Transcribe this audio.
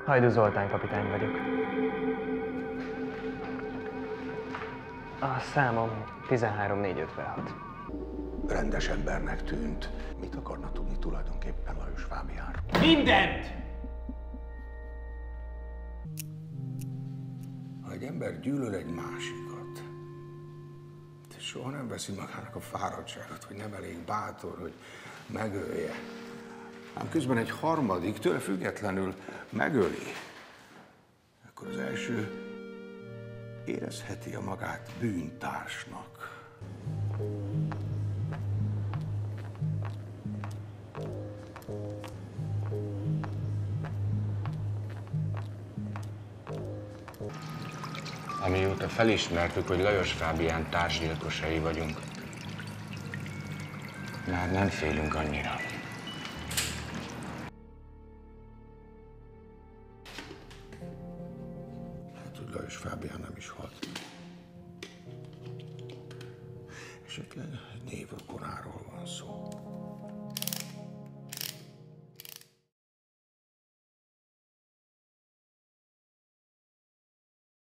Hajdú Zoltán kapitány vagyok. A számom 13456. Rendes embernek tűnt. Mit akarna tudni tulajdonképpen Lajos Fábiánról? Mindent! Ha egy ember gyűlöl egy másikat, de soha nem veszi magának a fáradtságot, hogy nem elég bátor, hogy megölje. Ám közben egy harmadik, tőle függetlenül megöli, akkor az első érezheti a magát bűntársnak. Amióta felismertük, hogy Lajos Fábián társgyilkosai vagyunk, már nem félünk annyira. Hát, hogy Lajos Fábián nem is halt. Esetleg névrokonáról van szó.